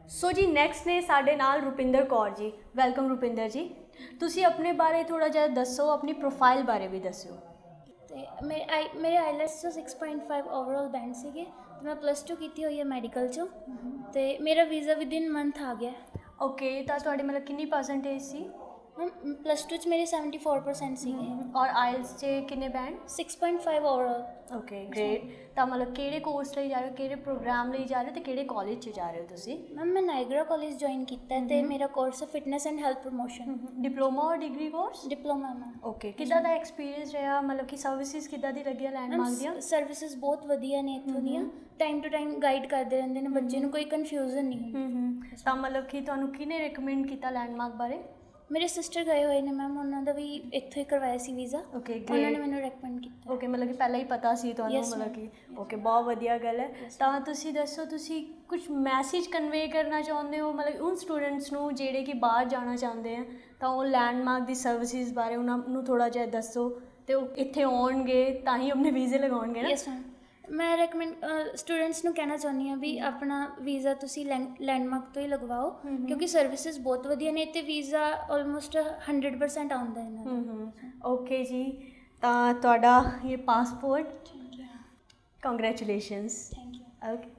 सो जी next ने साडे नाल रुपिंदर कौर जी। वेलकम रुपिंदर जी। तुसी अपने बारे थोड़ा जिहा दसो, अपनी प्रोफाइल बारे भी दसो। तो मेरे IELTS 6.5 ओवरऑल बैंड सीगे। तो मैं +2 की हुई है मैडिकल चो। तो मेरा वीज़ा विदिन मंथ आ गया। ओके, तो तुहाडी मतलब कितनी परसेंटेज सी? मैम +2 च मेरे 74% सीगे। और IELTS च किन्ने बैंड? 6.5 ओवरऑल। Okay great. तो मतलब किहड़े कोर्स लई जा रहे हो, किहड़े प्रोग्राम लई जा रहे हो ते किहड़े कॉलेज च जा रहे हो तुसी? मैम मैं नाइग्रा कॉलेज ज्वाइन किया है। मेरा कोर्स है fitness and health promotion. Diploma और degree course? Diploma ma'am. Okay, किद्दां दा एक्सपीरियंस रहा, मतलब कि सर्विसेज किद्दां दी लगी लैंडमार्क दियां? सर्विसेज बहुत वधिया ने इत्थों दियां। टाइम टू टाइम गाइड करते रहंदे ने बच्चे नूं, कोई कन्फ्यूजन नहीं हुंदी। ਤਾਂ मतलब कि तुहानूं किहने रिकमेंड किया लैंडमार्क बारे? मेरे सिस्टर गए हुए ने मैम, उन्होंने भी इत्थों ही करवाया सी वीज़ा। ओके उन्होंने मैंने रिकमेंड किया। ओके, मतलब कि पहले ही पता सी तुहानूं? मतलब कि ओके, बहुत वधिया गल है। ਤਾਂ ਤੁਸੀਂ ਦੱਸੋ, ਤੁਸੀਂ ਕੁਝ ਮੈਸੇਜ ਕਨਵੇ ਕਰਨਾ ਚਾਹੁੰਦੇ ਹੋ मतलब उन स्टूडेंट्स ਨੂੰ ਜਿਹੜੇ ਕਿ ਬਾਹਰ ਜਾਣਾ ਚਾਹੁੰਦੇ ਆ, ਤਾਂ ਉਹ ਲੈਂਡਮਾਰਕ ਦੀ ਸਰਵਿਸਿਜ਼ ਬਾਰੇ ਉਹਨਾਂ ਨੂੰ ਥੋੜਾ ਜਿਹਾ ਦੱਸੋ ਤੇ ਉਹ ਇੱਥੇ ਆਉਣਗੇ ਤਾਂ ਹੀ ਆਪਣੇ ਵੀਜ਼ੇ ਲਗਾਉਣਗੇ ਨਾ? ਯੈਸ ਮੈਮ, ਮੈਂ ਰეკਮੈਂਡ ਸਟੂਡੈਂਟਸ ਨੂੰ ਕਹਿਣਾ ਚਾਹੁੰਦੀ ਹਾਂ ਵੀ ਆਪਣਾ ਵੀਜ਼ਾ ਤੁਸੀਂ ਲੈਂਡਮਾਰਕ ਤੋਂ ਹੀ ਲਗਵਾਓ, ਕਿਉਂਕਿ ਸਰਵਿਸਿਜ਼ ਬਹੁਤ ਵਧੀਆ ਨੇ ਤੇ ਵੀਜ਼ਾ ਆਲਮੋਸਟ 100% ਆਉਂਦਾ ਇਹਨਾਂ ਦਾ। ਓਕੇ ਜੀ, ਤਾਂ ਤੁਹਾਡਾ ਇਹ passport, congratulations. Thank you. Okay.